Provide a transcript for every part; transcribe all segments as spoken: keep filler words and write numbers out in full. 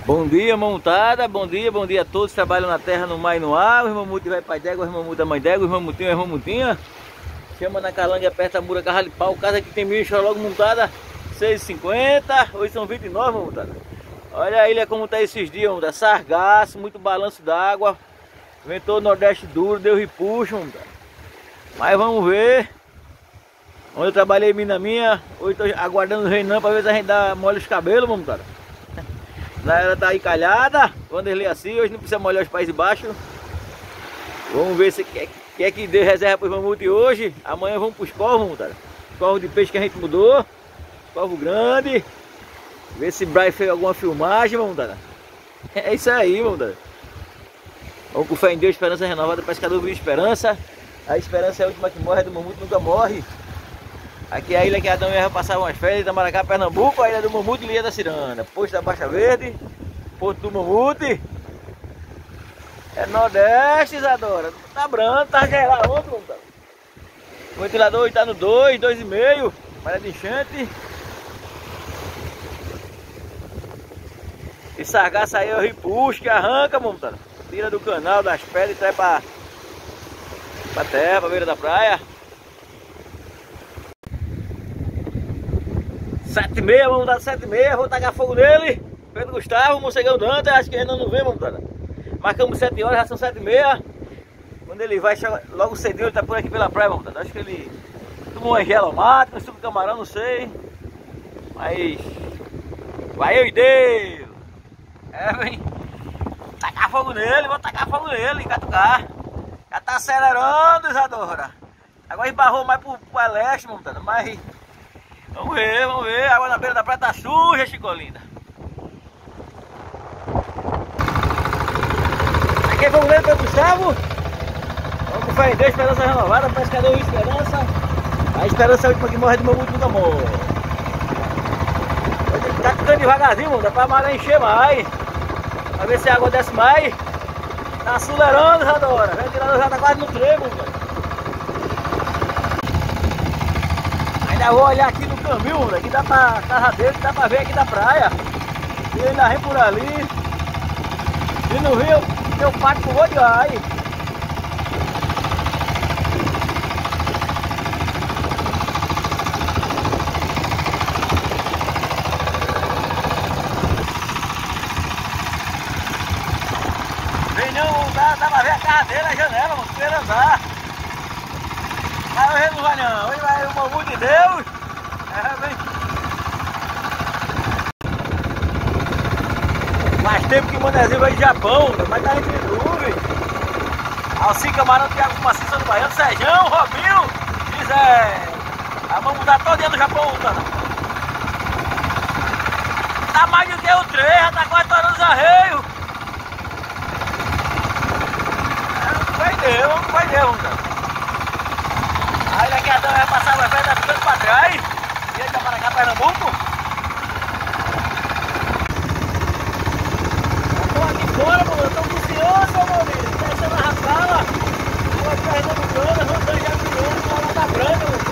Bom dia, montada, bom dia, bom dia a todos que trabalham na terra, no mar e no ar. O irmão Muti vai para d'égua, o irmão Muti da mãe d'égua, o irmão Mutinho, o irmão Mutinha. Chama na calanga, aperta a mura, carro de pau. Casa aqui tem mil, logo montada, seis e cinquenta. Hoje são vinte e nove, montada. Olha a ilha como tá esses dias, montada. Sargaço, muito balanço d'água. Ventou nordeste duro, deu ripuxo, montada. Mas vamos ver. Onde eu trabalhei mina minha, hoje estou aguardando o Renan para ver se a gente dá molha os cabelos, montada. Ela tá aí calhada, quando ele assim, hoje não precisa molhar os pés de baixo. Vamos ver se quer que, é que dê reserva para os mamuti hoje. Amanhã vamos para os corvos, cara. Corvo de peixe que a gente mudou. Corvo grande. Ver se o Brian fez alguma filmagem, vamos dar. É isso aí, vamos dar. Vamos com fé em Deus, esperança renovada, pescador vive esperança. A esperança é a última que morre, a do mamuti nunca morre. Aqui é a ilha que Adão e Eva passavam as férias, Itamaracá, Pernambuco, a ilha do Mamuti e Ilha da Ciranda. Posto da Baixa Verde, Porto do Mamuti. É Nordeste, Isadora. Tá branco, tá gelado ontem, não tá? O ventilador está no dois, dois e meio, maré de enchente. E sargaço aí é o ripuxo que arranca, montando. Tira do canal, das pedras e traz pra, pra terra, pra beira da praia. Sete e meia, vamos dar sete e meia, vou tacar fogo nele. Pedro Gustavo, Mocegão Dante, acho que ainda não vem, vamos dar. Marcamos sete horas, já são sete e meia. Quando ele vai, logo cedinho, ele tá por aqui pela praia, vamos dar. Acho que ele tomou uma gelomática, suco camarão, não sei. Mas vai eu e Deus. É, vem. Tacar fogo nele, vou tacar fogo nele, catucar. Já tá acelerando, Isadora. Agora esbarrou mais pro, pro leste, vamos dar, mas... Vamos ver, vamos ver. A água na beira da praia tá suja, Chico linda. Aqui é fogo nele, Pedro Gustavo. Vamos com fé em Deus, esperança renovada, pescador e esperança. A esperança é a última que morre, do Mamuti nunca morre. Tá ficando devagarzinho, mano. Dá pra maré encher mais. Pra ver se a água desce mais. Tá acelerando, Isadora. O ventilador já tá quase no trevo, mano. Ainda vou olhar aqui no caminho, aqui dá pra casa dele, dá pra ver aqui da praia. E ele ainda vem por ali. E no rio, tem o pátio com o vou de ar aí. Vem não, dá, dá pra ver a casa dele na janela, mano, primeiro andar. Mas hoje não vai não, hoje vai o Mamuti de Deus. É, vem. Faz tempo que o Manezinho veio do Japão, mas tá entre nuvens. Alci, Camarão, Thiago Maciça do Baiano, Serjão, Robinho, Gisé. Ah, vamos mudar todo dia do Japão, tá? Tá mais do que o trem, já tá quase torando os arreios. É, vai Deus, vai Deus, tá? Aí daqui a Adão vai passar, vai dar ficando pra trás. E aí, Itamaracá, Pernambuco. Eu tô aqui fora, mano. Eu tô ansioso, meu amigo. Descendo a rascala. Tô aqui carregando cana, rodando já virando, lá tá branca, mano.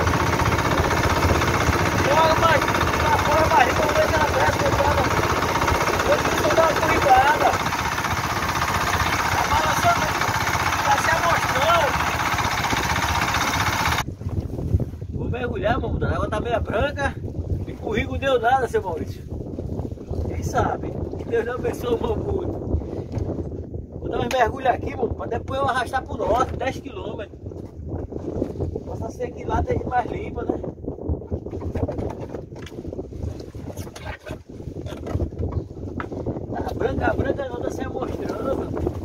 Joga mais pra fora a barriga, vamos ver se ela desce, coitada. Eu preciso dar uma corrigada. Tá balançando, tá se amostrando. Mergulhar, mano, a água tá meia branca e o rio não deu nada, seu Maurício. Quem sabe? Que Deus não abençoe o Mamuti. Vou dar uns mergulhos aqui, mano, pra depois eu arrastar pro norte, dez quilômetros. Possa ser que lá esteja mais limpa, né? Tá branca, a branca não tá se mostrando.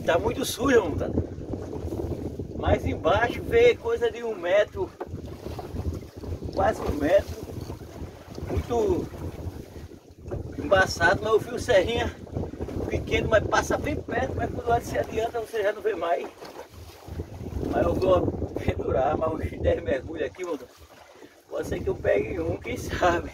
tá muito suja, montada. Mas embaixo vê coisa de um metro, quase um metro, muito embaçado, mas o fio serrinha pequeno, mas passa bem perto, mas quando se adianta você já não vê mais. Mas eu vou pendurar mais uns dez mergulhos aqui, montada. Pode ser que eu pegue um, quem sabe.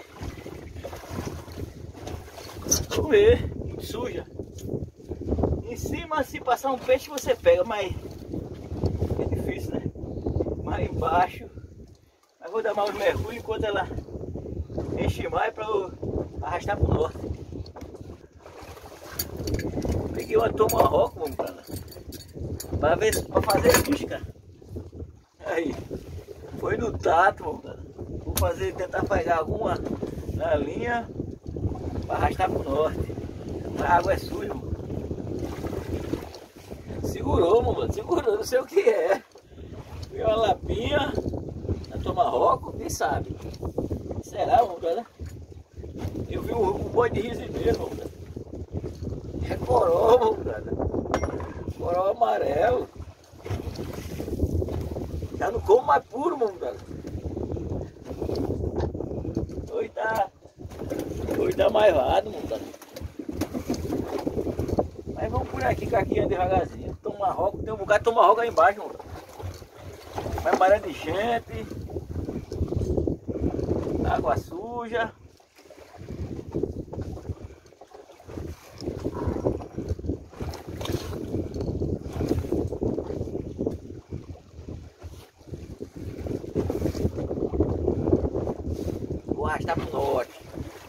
Vamos ver, suja. Em cima, se passar um peixe, você pega, mas é difícil, né? Mas embaixo, mas vou dar mais uns mergulhos enquanto ela enche mais para eu arrastar para o norte. Peguei uma tomahawk, vamos para lá, para ver, para fazer isca. Aí, foi no tato, vamos para lá. Vou fazer, tentar pegar alguma na linha para arrastar para o norte. A água é suja, mano. Segurou, mano, segurou, não sei o que é. Viu uma lapinha, a tomahawk, quem sabe? Será, mano, né? Eu vi um, um boi de risineiro, mano. É coroa, mano. Coroa amarelo. Já não como mais puro, mano. Hoje tá, hoje tá mais vado, mano. Mas vamos por aqui, caquinha devagarzinho. Tomahawk, tem um bocado de tomahawk aí embaixo, mano. Vai maré de gente. Água suja. Vou arrastar pro norte.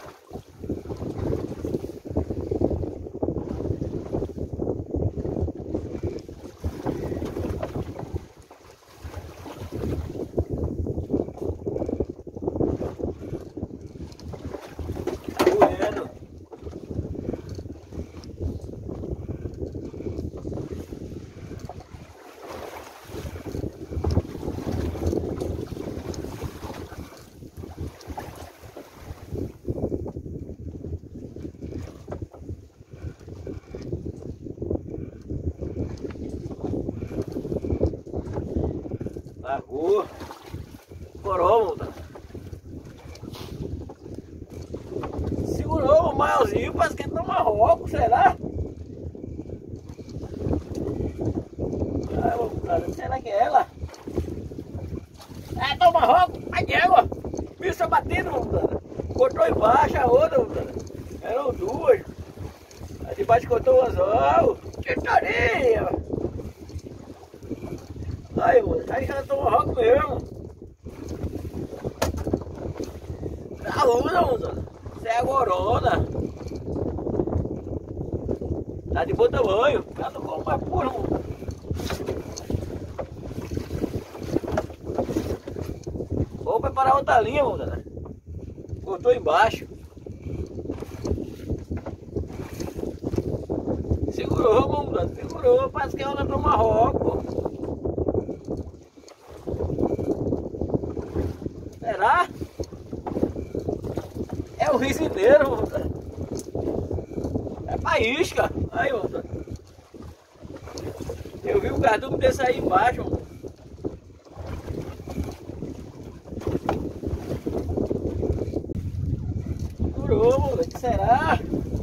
Largou. Corou, mano. Segurou o maiorzinho, parece que é tomahawk, será? Ah, será que é ela? É tomahawk, vai de água. Bicho batido, mano. Cortou embaixo a outra, mano. Eram duas. A de baixo cortou o anzol. Titaria. Aí, mano, aí já tomahawk mesmo. Tá onda, mano. Isso é a gorona. Tá de bom tamanho. Tá no como mais puro, mano. Vou preparar outra linha, mano. Cortou embaixo. Segurou, mano. Segurou. Parece que é uma tomahawk, pô. Será? É o risineiro, mano. É pra isca. Aí, mano. Eu vi o cardume desse aí embaixo, mano. Segurou, mano. O que será?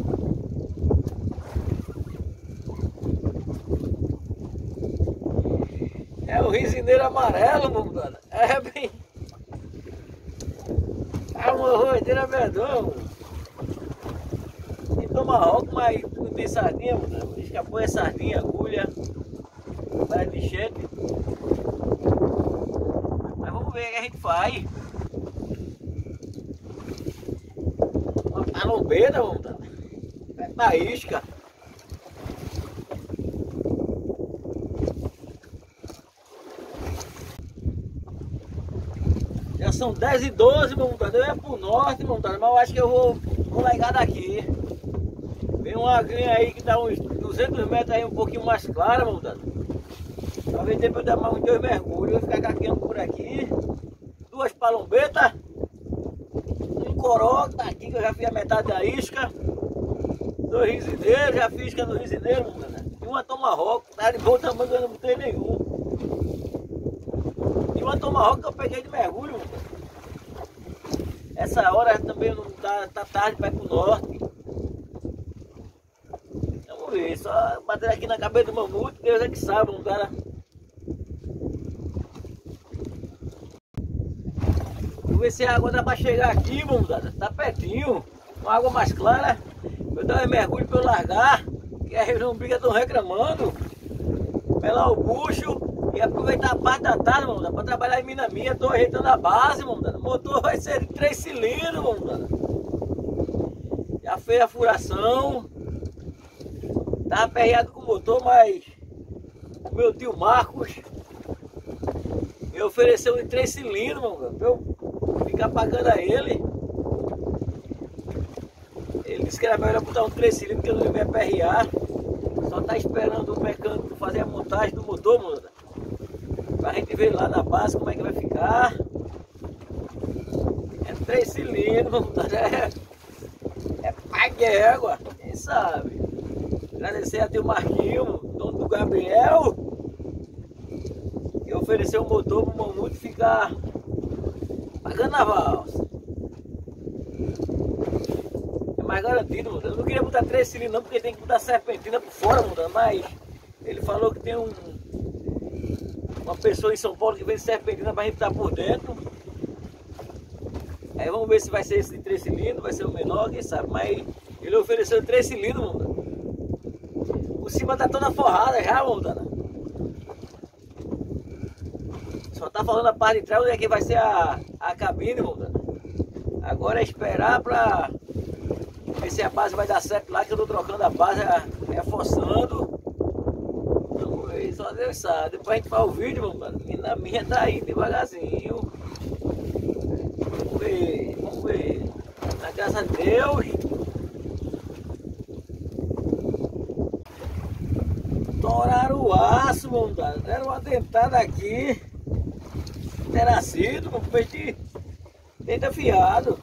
É o risineiro amarelo, mano. É bem... É uma roedeira medonha, e tomahawk, mas não tem sardinha, mano. Escapou é sardinha, agulha, vai de enchente. Mas vamos ver o que a gente faz. Uma palombeira, mano. É na isca. Já são dez e doze, montado. Eu ia pro norte, montado, mas eu acho que eu vou, vou largar daqui. Vem uma agrinha aí que tá uns duzentos metros aí, um pouquinho mais clara, montado. Talvez depois dar mais uns dois mergulhos. Eu vou ficar caqueando por aqui. Duas palombetas. Um coró, que tá aqui, que eu já fiz a metade da isca. Dois risineiros, já fiz isca no risineiro, montado. uma Tomahawk, tá de bom tamanho, eu não botei nenhum. E uma Tomahawk que eu peguei de mergulho, mano. Essa hora também não tá, tá tarde, vai pro norte. Vamos ver, só bater aqui na cabeça do mamute, Deus é que sabe, um cara. Vamos ver se a água dá pra chegar aqui, vamos dar. Tá pertinho, uma água mais clara. Eu dar um mergulho pra eu largar, que as lombrigas estão reclamando. Pelar o bucho e aproveitar a parte da tarde, vamos dar, pra trabalhar em mina minha. Tô ajeitando a base, vamos dar. O motor vai ser de três cilindros, vamos dar. Já fez a furação. Tava aperreado com o motor, mas o meu tio Marcos me ofereceu de três cilindros, mano, pra eu ficar pagando a ele. Ele disse que era melhor botar um três cilindros, que eu não ia me aperrear. Só tá esperando o mecânico fazer a montagem do motor, mano, pra gente ver lá na base como é que vai ficar. É três cilindros, mano, é, é pai de égua, quem sabe. Agradecer a teu Marquinho, dono do Gabriel, que ofereceu um motor para o mamute ficar pagando a valsa. É mais garantido, mano. Eu não queria botar três cilindros não, porque tem que botar serpentina por fora, mano. Mas ele falou que tem um, uma pessoa em São Paulo que vende serpentina para a gente botar por dentro. Aí vamos ver se vai ser esse de três cilindros, vai ser o menor, quem sabe. Mas ele ofereceu três cilindros, mano. Por cima tá toda forrada já, montana. Só tá falando a parte de trás onde é que vai ser a, a cabine, montana. Agora é esperar pra ver se a base vai dar certo lá, que eu tô trocando a base, reforçando. Vamos ver, só Deus sabe. Depois a gente faz o vídeo, montana. E na minha tá indo devagarzinho. Vamos ver, vamos ver. Na graças a Deus. Toraram o aço, mano. Deram uma dentada aqui. Terá sido um peixe de dente afiado.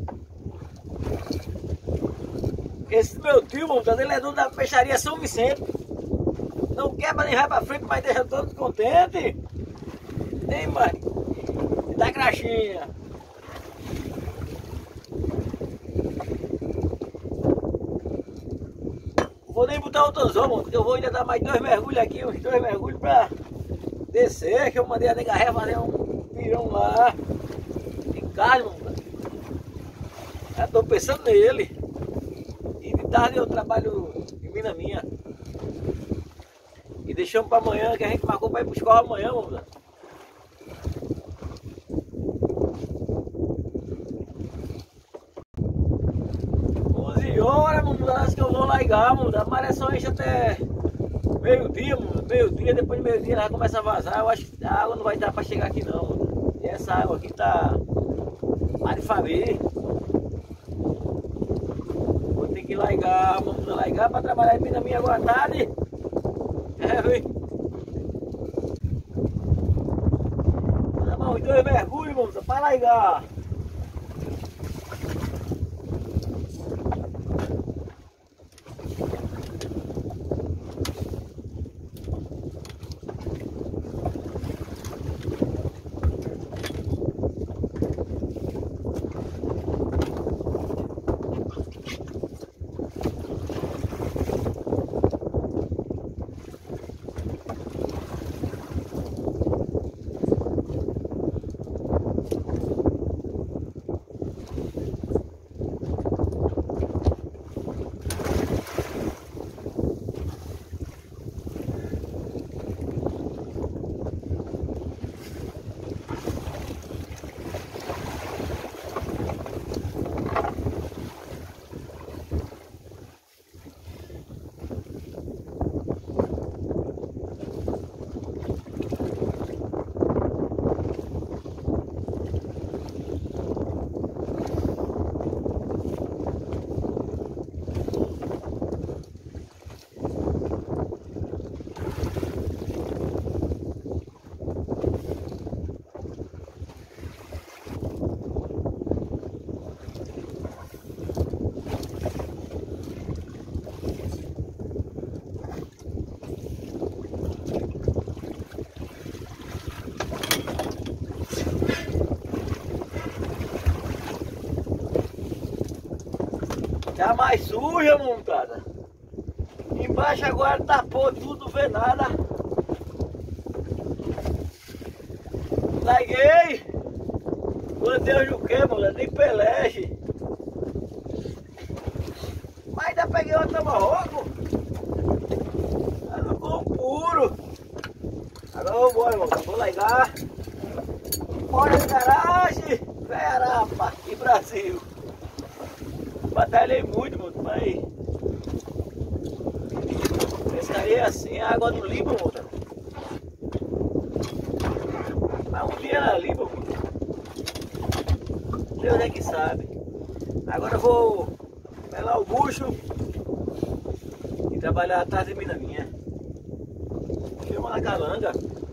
Esse meu tio, mano, ele é dono da peixaria São Vicente. Não quebra nem vai pra frente, mas deixa todos contentes. Tem, mãe. Da crachinha. Vou nem botar o tanzão, mano, porque eu vou ainda dar mais dois mergulhos aqui, uns dois mergulhos pra descer, que eu mandei a negarré fazer um pirão lá de carne, mano. Já tô pensando nele. E de tarde eu trabalho em mina minha. E deixamos pra amanhã, que a gente marcou pra ir pro escola amanhã, mano. onze horas, mano, que eu vou largar, mano. A maré só enche até meio-dia, mano. Meio-dia, depois de meio-dia ela começa a vazar. Eu acho que a água não vai dar pra chegar aqui não, mano. E essa água aqui tá para de fazer. Vou ter que largar, vamos largar pra trabalhar em mina minha agora à tarde. É, vem. Vou dar mais uns dois mergulhos, mano, pra largar. Tá mais suja, montada. Embaixo agora tapou tudo, não vê nada. Larguei. Plantei o juquê, mano, nem peleje. Mas ainda peguei outra marroco. Ela ficou puro. Agora vamos embora, mano. Vou largar. Bora na garagem. Verapa e Brasil. Batalhei muito, mano, mas pescaria assim, a água não limpa, mano. Mas um dia ela limpa, mano. Deus é que sabe. Agora eu vou pelar o bucho e trabalhar atrás de mina minha. Chama na calanga.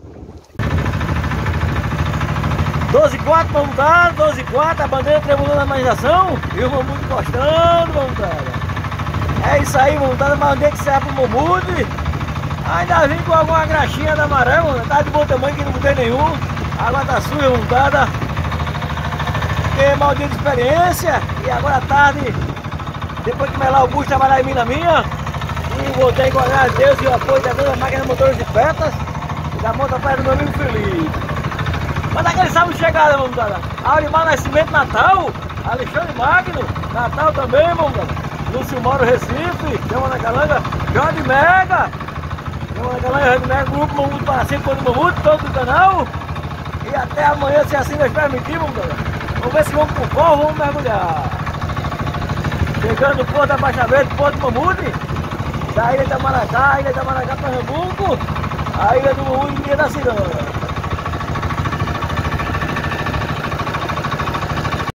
doze e quatro, vamos dar, doze e quatro, a bandeira tremulando na imaginação e o mamute encostando, vamos dar. É isso aí, vamos dar, mas onde é que serve pro mamute? Ainda vim com alguma graxinha da maré, mano, tá de bom tamanho que não tem nenhum. A água tá suja, montada. Fiquei mal dia de experiência e agora à tarde, depois de melar o bucho, trabalhar em mina minha e voltei com a Deus e o apoio da minha máquina de motores de petas e da moto para do meu amigo Felipe. Mas aquele sábado de chegada, vamos dar. Aurimar Nascimento, Natal. Alexandre Magno, Natal também, vamos dar. Lúcio Mauro, Recife. Chama na Calanga, Jorge Mega. Chama na Calanga, Jorge Mega. Grupo Mamute para sempre, quando Mamute, todo do canal. E até amanhã, se assim nós permitir, vamos dar. Vamos ver se vamos pro corvo, vamos mergulhar. Chegando no Porto da Baixa Verde, Porto do Mamute. Da Ilha da Maracá, Ilha da Maracá, Pernambuco. A Ilha do Mamute e Ilha da Ciranda.